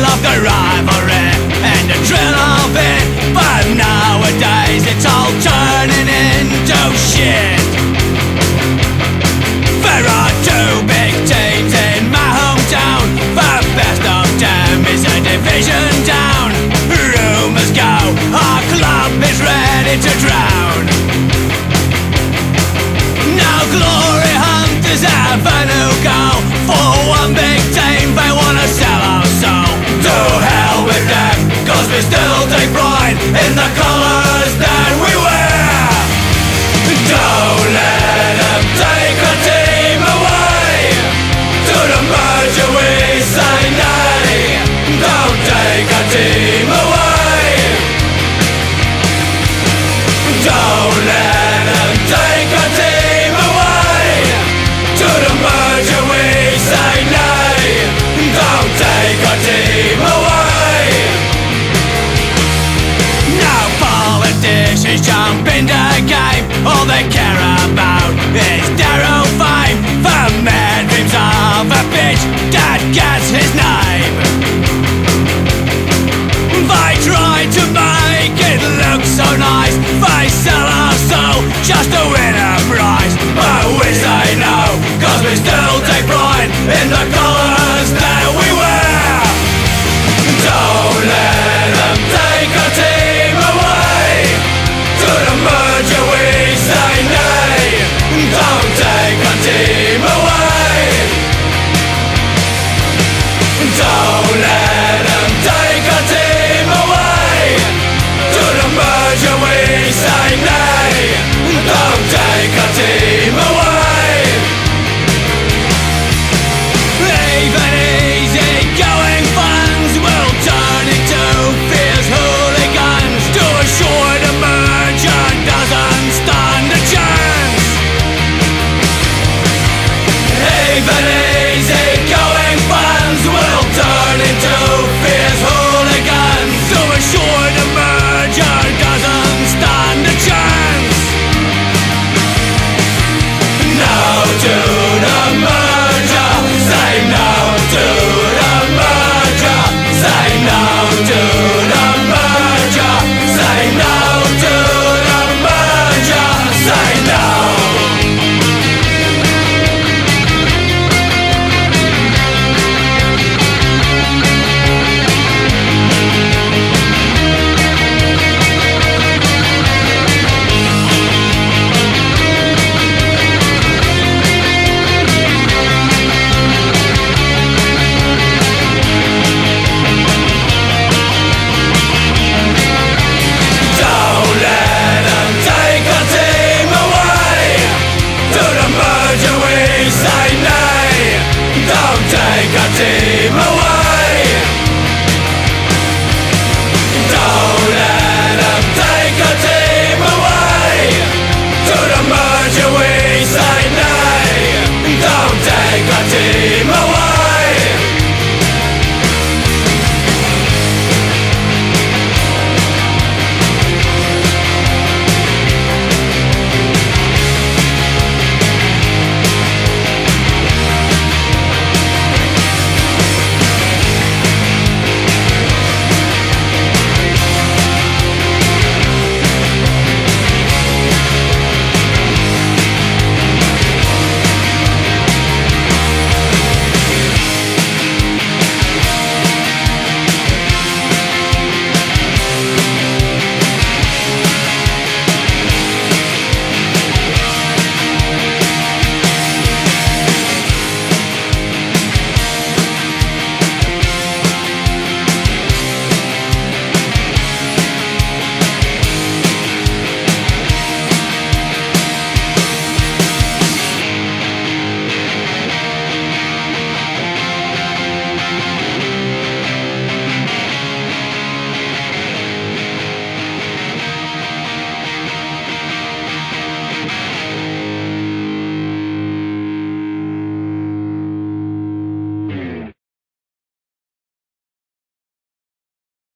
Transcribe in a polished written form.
of the rivalry and the thrill of it. But nowadays it's all turning into shit. There are two big teams in my hometown. The best of them is a division down. Rumours go, our club is ready to drown. Now glory hunters have a new goal. For one big team they wanna sell our soul. To hell with them, cause we still take pride in the colours that we wear. Don't let them take our team away. To the merger we say nay. Don't take our team away. Don't let them take our team away. To the merger we say nay. Don't take our team away. Now politicians jump in the game. All they care about is their own